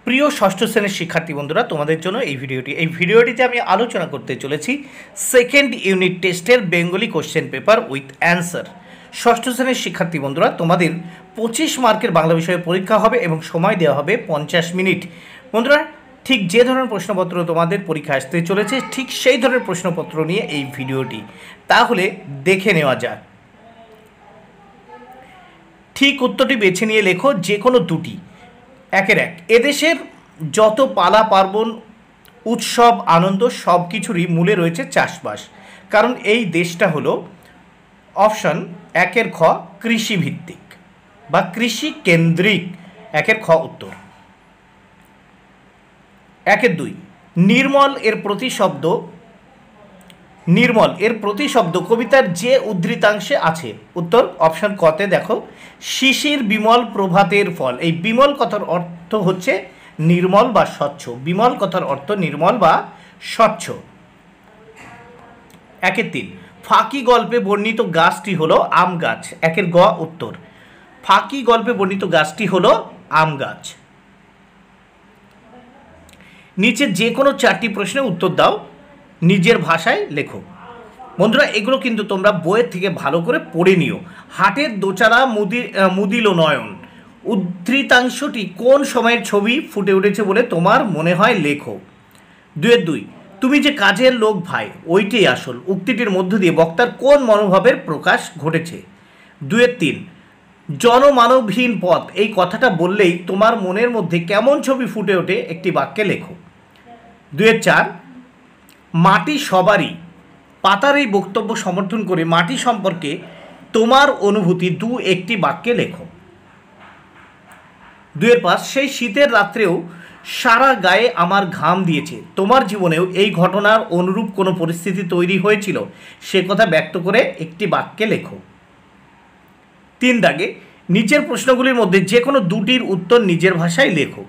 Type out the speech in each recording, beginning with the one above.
প্রিয় ষষ্ঠ শ্রেণীর শিক্ষার্থী বন্ধুরা, তোমাদের জন্য এই ভিডিওটিতে আমি আলোচনা করতে চলেছি সেকেন্ড ইউনিট টেস্টের Bengali question paper with answer. ষষ্ঠ শ্রেণীর শিক্ষার্থী বন্ধুরা, তোমাদের 25 মার্কের বাংলা বিষয়ে পরীক্ষা হবে এবং সময় দেওয়া হবে 50 মিনিট। বন্ধুরা, ঠিক যে ধরনের প্রশ্নপত্র তোমাদের পরীক্ষা আসতে চলেছে ঠিক সেই ধরনের প্রশ্নপত্র নিয়ে এই ভিডিওটি, তাহলে দেখে নেওয়া যাক। ঠিক উত্তরটি বেছে নিয়ে লেখো যে কোনো দুটি। একের এক, এদেশের যত পালা পার্বণ উৎসব আনন্দ সব কিছুরই মূলে রয়েছে চাষবাস, কারণ এই দেশটা হলো অপশন একের খ কৃষিভিত্তিক বা কৃষি কেন্দ্রিক। একের খ উত্তর। একের দুই, নির্মল এর প্রতিশব্দ কবিতার যে উদ্ধৃতাংশে আছে। উত্তর অপশন কতে দেখো, শিশির বিমল প্রভাতের ফল। এই বিমল কথার অর্থ হচ্ছে নির্মল বা স্বচ্ছ। বিমল কথার অর্থ নির্মল বা স্বচ্ছ। একের তিন, ফাঁকি গল্পে বর্ণিত গাছটি হলো আম গাছ। একের গ উত্তর। ফাঁকি গল্পে বর্ণিত গাছটি হলো আম গাছ। নিচে যে কোনো 4টি প্রশ্নের উত্তর দাও, নিজের ভাষায় লেখো। বন্ধুরা, এগুলো কিন্তু তোমরা বইয়ের থেকে ভালো করে পড়ে নিও। হাটের দোচারা মুদিল নয়ন উদ্ধৃতাংশটি কোন সময়ের ছবি ফুটে উঠেছে বলে তোমার মনে হয়, লেখো। দুয়ের দুই, তুমি যে কাজের লোক ভাই ওইটাই আসল উক্তিটির মধ্য দিয়ে বক্তার কোন মনোভাবের প্রকাশ ঘটেছে। দুয়ের তিন, জনমানবহীন পথ এই কথাটা বললেই তোমার মনের মধ্যে কেমন ছবি ফুটে ওঠে, একটি বাক্যে লেখো। দুয়ের চার, মাটি সবারই পাতার এই বক্তব্য সমর্থন করে মাটি সম্পর্কে তোমার অনুভূতি একটি বাক্যে লেখো। দুয়ের পাঁচ, সেই শীতের রাত্রেও সারা গায়ে আমার ঘাম দিয়েছে, তোমার জীবনেও এই ঘটনার অনুরূপ কোনো পরিস্থিতি তৈরি হয়েছিল, সে কথা ব্যক্ত করে একটি বাক্যে লেখো। তিন দাগে, নিচের প্রশ্নগুলির মধ্যে যে কোনো দুটির উত্তর নিজের ভাষায় লেখো।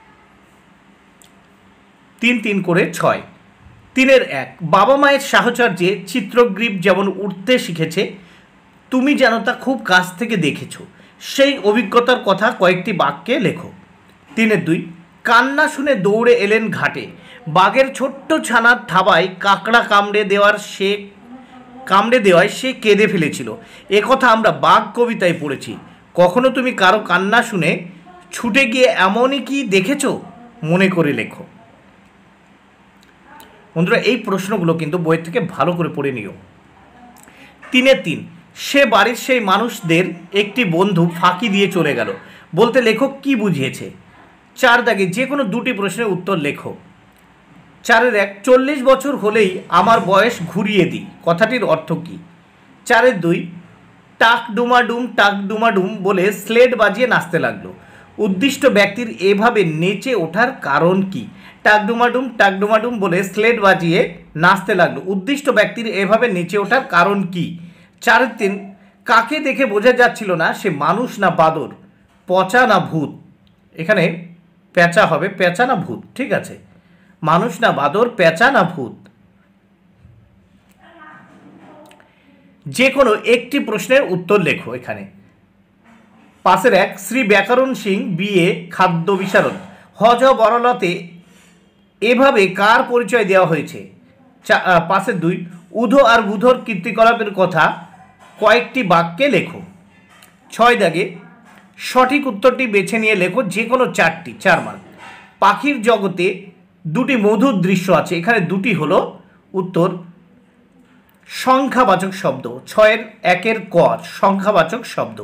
3 করে 6। তিনের এক, বাবা মায়ের সাহচর্যে চিত্রগ্রীব যেমন উঠতে শিখেছে, তুমি যেন তা খুব কাছ থেকে দেখেছো, সেই অভিজ্ঞতার কথা কয়েকটি বাক্যে লেখো। তিনের দুই, কান্না শুনে দৌড়ে এলেন ঘাটে, বাঘের ছোট্ট ছানার থাবায় কাঁকড়া কামড়ে দেওয়ায় সে কেঁদে ফেলেছিল, একথা আমরা বাঘ কবিতায় পড়েছি। কখনো তুমি কারো কান্না শুনে ছুটে গিয়ে এমনই কি দেখেছো, মনে করে লেখো। বন্ধুরা, এই প্রশ্নগুলো কিন্তু বই থেকে ভালো করে পড়ে নিও। তিনের তিন, সে বাড়ির সেই মানুষদের একটি বন্ধু ফাঁকি দিয়ে চলে গেল বলতে লেখক কি বুঝিয়েছে। চার দাগে যে কোনো দুটি প্রশ্নের উত্তর লেখো। চারের এক, 40 বছর হলেই আমার বয়স ঘুরিয়ে দিই, কথাটির অর্থ কী। চারের দুই, টাক ডুমাডুম বলে স্লেট বাজিয়ে নাচতে লাগলো, উদ্দিষ্ট ব্যক্তির এভাবে নেচে ওঠার কারণ কি। টাক ডুমাডুম বলে স্লেট বাজিয়ে নাচতে লাগলো, উদ্দিষ্ট ব্যক্তির এভাবে নেচে ওঠার কারণ কি। চারের তিন, কাকে দেখে বোঝা যাচ্ছিল না সে মানুষ না বাদর, পচা না ভূত। এখানে পেঁচা হবে, পেঁচা না ভূত, ঠিক আছে। মানুষ না বাদর, পেঁচা না ভূত। যে কোনো একটি প্রশ্নের উত্তর লেখো এখানে। পাশের এক, শ্রী ব্যাকরণ সিং বিএ খাদ্য বিশারদ, হজ বরলতে এভাবে কার পরিচয় দেওয়া হয়েছে। পাশের দুই, উধো আর বুধোর কীর্তিকলাপের কথা কয়েকটি বাক্যে লেখো। 6 দাগে সঠিক উত্তরটি বেছে নিয়ে লেখো যে কোনো 4টি, 4 মার্ক। পাখির জগতে দুটি মধুর দৃশ্য আছে, এখানে দুটি হলো উত্তর সংখ্যাবাচক শব্দ। 6-1 ক সংখ্যাবাচক শব্দ।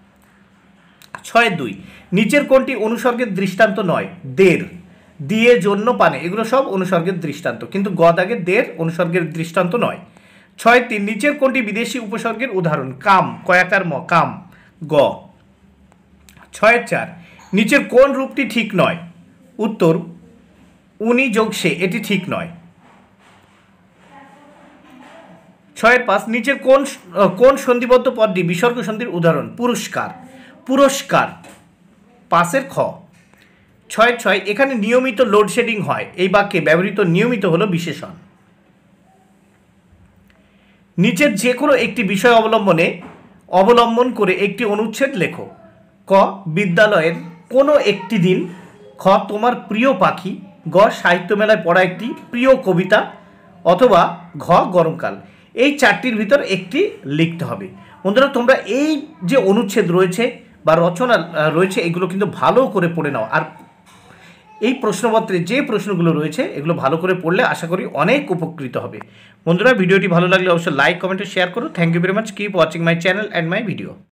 6-2, নিচের কোনটি অনুসর্গের দৃষ্টান্ত নয়। দের, দিয়ে, জন্য, পানে, এগুলো সব অনুসর্গের দৃষ্টান্ত, কিন্তু গ দাগে দের অনুসর্গের দৃষ্টান্ত নয়। 6-3, নিচের কোনটি বিদেশি উপসর্গের উদাহরণ। কাম, কয়াকার ম, কাম, গ। 6-4, নিচের কোন রূপটি ঠিক নয়। উত্তর উনি যোগ সে, এটি ঠিক নয়। 6-5, নিচের কোন সন্ধিবদ্ধ পদটি বিসর্গ সন্ধির উদাহরণ। পুরস্কার, পাশের খ। 6-6, এখানে নিয়মিত লোডশেডিং হয়, এই বাক্যে ব্যবহৃত নিয়মিত হলো বিশেষণ। নিচের যে কোনো একটি বিষয় অবলম্বন করে একটি অনুচ্ছেদ লেখো। ক, বিদ্যালয়ের কোনো একটি দিন খ তোমার প্রিয় পাখি, গ সাহিত্য মেলায় পড়া একটি প্রিয় কবিতা, অথবা ঘ গরমকাল। এই চারটির ভিতর একটি লিখতে হবে। বন্ধুরা তোমরা এই যে অনুচ্ছেদ রয়েছে বা রচনা রয়েছে এগুলো কিন্তু ভালো করে পড়ে নাও। আর এই প্রশ্নপত্রে যে প্রশ্নগুলো রয়েছে এগুলো ভালো করে পড়লে আশা করি অনেক উপকৃত হবে। বন্ধুরা ভিডিওটি ভালো লাগলে অবশ্যই লাইক, কমেন্ট ও শেয়ার করো। Thank you very much. Keep watching my channel and my video.